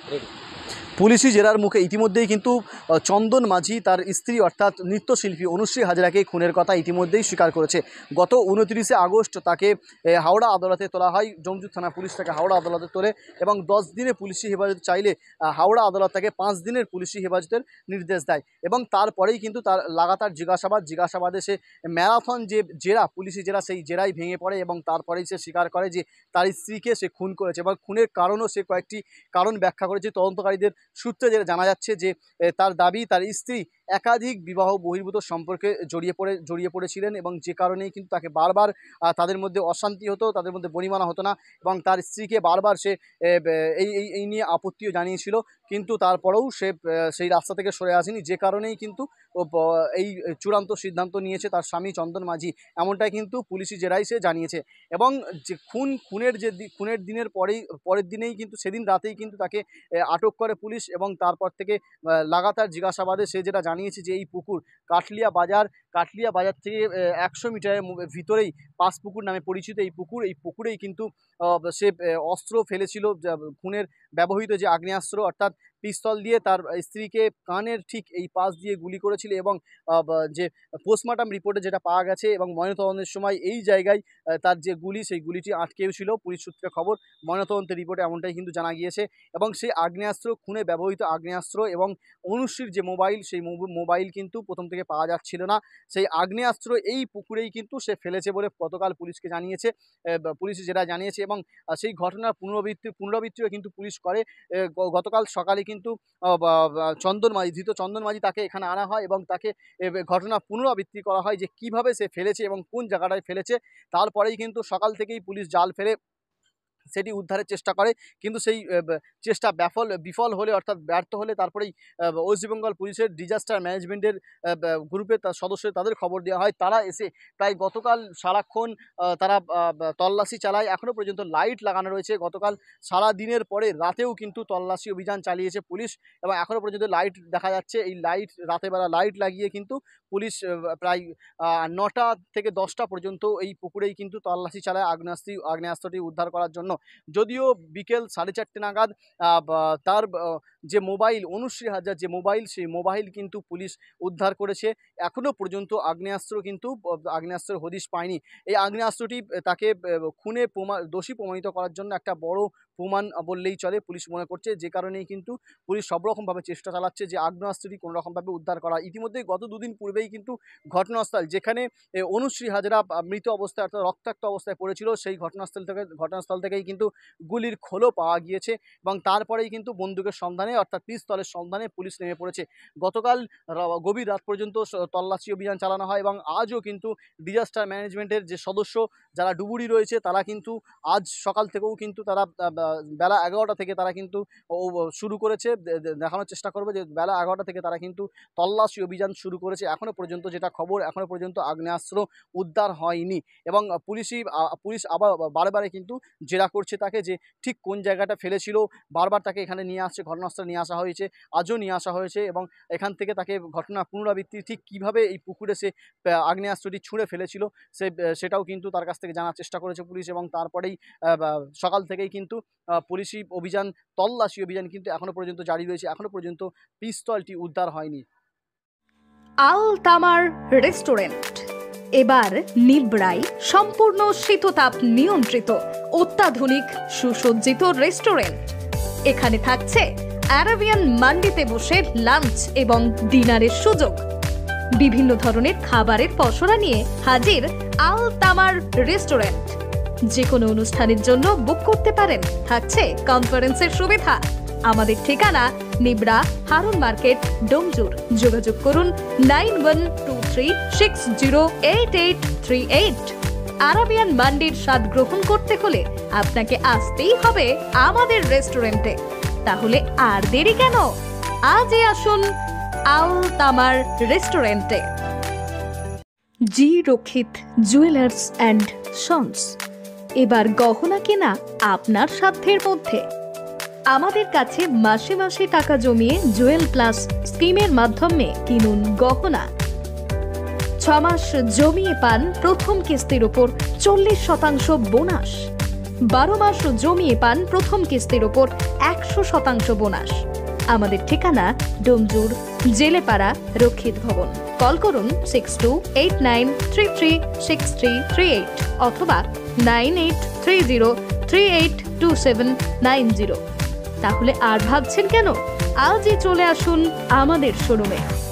পুলিশি জেরার মুখে ইতিমধ্যেই কিন্তু চন্দন মাঝি তার স্ত্রী অর্থাৎ নৃত্যশিল্পী অনুশ্রী হাজরাকে খুনের কথা ইতিমধ্যেই স্বীকার করেছে। গত 29 আগস্ট তাকে হাওড়া আদালতে তোলা হয়। জমজুর থানা পুলিশ তাকে হাওড়া আদালতে তোলে এবং 10 দিনের পুলিশি হেফাজত চাইলে হাওড়া আদালত তাকে 5 দিনের পুলিশি হেফাজতের নির্দেশ দেয় এবং তারপরেই কিন্তু তার লাগাতার জিজ্ঞাসাবাদে সে ম্যারাথন যে জেরা, পুলিশি জেরা, সেই জেরাই ভেঙে পড়ে এবং তারপরেই সে স্বীকার করে যে তার স্ত্রীকে সে খুন করেছে এবং খুনের কারণও সে কয়েকটি কারণ ব্যাখ্যা করেছে। তদন্তকারীদের সূত্রে যেটা জানা যাচ্ছে যে তার দাবি তার স্ত্রী একাধিক বিবাহ বহির্ভূত সম্পর্কে জড়িয়ে পড়েছিলেন এবং যে কারণেই কিন্তু তাকে বারবার তাদের মধ্যে অশান্তি হতো, তাদের মধ্যে বনিমানা হতো না এবং তার স্ত্রীকে বারবার সে এই নিয়ে আপত্তিও জানিয়েছিল, কিন্তু তারপরেও সে সেই রাস্তা থেকে সরে আসেনি, যে কারণেই কিন্তু এই চূড়ান্ত সিদ্ধান্ত নিয়েছে তার স্বামী চন্দন মাঝি। এমনটাই কিন্তু পুলিশি জেরাই সে জানিয়েছে এবং যে খুনের দিনের পরের দিনেই কিন্তু সেদিন রাতেই কিন্তু তাকে আটক করে পুলিশ এবং তারপর থেকে লাগাতার জিজ্ঞাসাবাদে সে যেটা জানিয়েছে যে এই পুকুর কাটলিয়া বাজার থেকে 100 মিটারের ভিতরেই পাঁচপুকুর নামে পরিচিত এই পুকুরেই কিন্তু সে অস্ত্র ফেলেছিল, খুনের ব্যবহৃত যে আগ্নেয়াস্ত্র অর্থাৎ পিস্তল দিয়ে তার স্ত্রীকে কানের ঠিক এই পাশ দিয়ে গুলি করেছিল এবং যে পোস্টমর্টম রিপোর্টে যেটা পাওয়া গেছে এবং ময়নাতদন্তের সময় এই জায়গায় তার যে সেই গুলিটি আটকেও ছিল। পুলিশ সূত্রে খবর, ময়নাতদন্তের রিপোর্টে এমনটাই কিন্তু জানা গিয়েছে এবং সেই আগ্নেয়াস্ত্র, খুনে ব্যবহৃত আগ্নেয়াস্ত্র এবং অনুশ্রীর যে মোবাইল, সেই মোবাইল কিন্তু প্রথম থেকে পাওয়া যাচ্ছিল না। সেই আগ্নেয়াস্ত্র এই পুকুরেই কিন্তু সে ফেলেছে বলে গতকাল পুলিশকে জানিয়েছে, পুলিশ যেটা জানিয়েছে এবং সেই ঘটনার পুনরাবৃত্তিও কিন্তু পুলিশ করে। গতকাল সকালে কিন্তু ধৃত চন্দন মাঝি তাকে এখানে আনা হয় এবং তাকে ঘটনা পুনরাবৃত্তি করা হয় যে কিভাবে সে ফেলেছে এবং কোন জায়গাটায় ফেলেছে। তারপরেই কিন্তু সকাল থেকেই পুলিশ জাল ফেলে সেটি উদ্ধারের চেষ্টা করে, কিন্তু সেই চেষ্টা বিফল হলে অর্থাৎ ব্যর্থ হলে তারপরেই ওয়েস্ট বেঙ্গল পুলিশের ডিজাস্টার ম্যানেজমেন্টের গ্রুপের সদস্য তাদের খবর দেওয়া হয়। তারা এসে প্রায় গতকাল সারাক্ষণ তারা তল্লাশি চালায়। এখনও পর্যন্ত লাইট লাগানো রয়েছে। গতকাল সারা দিনের পরে রাতেও কিন্তু তল্লাশি অভিযান চালিয়েছে পুলিশ এবং এখনও পর্যন্ত লাইট দেখা যাচ্ছে। এই রাতেরবেলা লাইট লাগিয়ে কিন্তু পুলিশ প্রায় 9টা থেকে 10টা পর্যন্ত এই পুকুরেই কিন্তু তল্লাশি চালায় আগ্নেয়াস্ত্রটি উদ্ধার করার জন্য। যদিও বিকেল 4:30 নাগাদ তার যে মোবাইল, অনুশ্রী হাজরার যে মোবাইল, সেই মোবাইল কিন্তু পুলিশ উদ্ধার করেছে। এখনও পর্যন্ত আগ্নেয়াস্ত্রের হদিশ পায়নি। এই আগ্নেয়াস্ত্রটি তাকে খুনে দোষী প্রমাণিত করার জন্য একটা বড় প্রমাণ বললেই চলে পুলিশ মনে করছে, যে কারণেই কিন্তু পুলিশ সব রকমভাবে চেষ্টা চালাচ্ছে যে আগ্নেয়াস্ত্রটি কোনো রকমভাবে উদ্ধার করা। ইতিমধ্যেই গত 2 দিন পূর্বেই কিন্তু ঘটনাস্থল, যেখানে অনুশ্রী হাজরা মৃত অবস্থায় অর্থাৎ রক্তাক্ত অবস্থায় পড়েছিল, সেই ঘটনাস্থল থেকেই কিন্তু গুলির খোলও পাওয়া গিয়েছে এবং তারপরেই কিন্তু বন্দুকের সন্ধানে অর্থাৎ পিস্তলের সন্ধানে পুলিশ নেমে পড়েছে। গতকাল গভীর রাত পর্যন্ত তল্লাশি অভিযান চালানো হয় এবং আজও কিন্তু ডিজাস্টার ম্যানেজমেন্টের যে সদস্য যারা ডুবুরি রয়েছে তারা কিন্তু আজ সকাল থেকেও কিন্তু তারা বেলা 11টা থেকে তারা কিন্তু শুরু করেছে। দেখানোর চেষ্টা করবে যে বেলা 11টা থেকে তারা কিন্তু তল্লাশি অভিযান শুরু করেছে। এখনও পর্যন্ত যেটা খবর, এখনও পর্যন্ত আগ্নেয়াস্ত্র উদ্ধার হয়নি এবং পুলিশ আবার বারে কিন্তু জেরা করছে তাকে যে ঠিক কোন জায়গাটা ফেলেছিল। বারবার তাকে এখানে নিয়ে আসছে, ঘটনাস্থলে নিয়ে আসা হয়েছে, আজও নিয়ে আসা হয়েছে এবং এখান থেকে তাকে ঘটনা পুনরাবৃত্তি ঠিক কীভাবে এই পুকুরে সে আগ্নেয়াস্ত্রটি ছুঁড়ে ফেলেছিল সেটাও কিন্তু তার কাছ থেকে জানার চেষ্টা করেছে পুলিশ এবং তারপরেই সকাল থেকেই কিন্তু পুলিশি অভিযান, তল্লাশি অভিযান কিন্তু এখনও পর্যন্ত জারি রয়েছে। এখনও পর্যন্ত পিস্তলটি উদ্ধার হয়নি। আল তামার রেস্টুরেন্ট এবার নিবড়াই, সম্পূর্ণ শীততাপ নিয়ন্ত্রিত অত্যাধুনিক সুসজ্জিত রেস্টুরেন্ট। এখানে থাকছে আরাবিয়ান মান্ডিতে বসে লাঞ্চ এবং ডিনারের সুযোগ। বিভিন্ন ধরনের খাবারের পসরা নিয়ে হাজির আল তামার রেস্টুরেন্ট। যে কোনো অনুষ্ঠানের জন্য বুক করতে পারেন, থাকছে কনফারেন্সের সুবিধা। আমাদের ঠিকানা নিবড়া, হারুন মার্কেট, ডোমজুর। যোগাযোগ করুন 9123608838। আরাবিয়ান মান্ডির স্বাদ গ্রহণ করতে হলে আপনাকে আসতেই হবে আমাদের রেস্টুরেন্টে। তাহলে আর দেরি কেন, আজই আসুন আল তামার রেস্টুরেন্টে। জি রক্ষিত জুয়েলার্স অ্যান্ড সন্স, এবার গহনা কেনা আপনার সাধ্যের মধ্যে। আমাদের কাছে মাসে মাসে টাকা জমিয়ে জুয়েল প্লাস স্কিমের মাধ্যমে কিনুন গহনা। 6 মাস জমিয়ে পান প্রথম কিস্তির উপর 40% বোনাস। 12 মাস জমিয়ে পান প্রথম কিস্তির উপর 100% বোনাস। আমাদের ঠিকানা ডোমজুর জেলেপাড়া রক্ষিত ভবন। কল করুন 6289336338 অথবা 9830382790। তাহলে আর ভাবছেন কেন, আজই চলে আসুন আমাদের শোরুমে।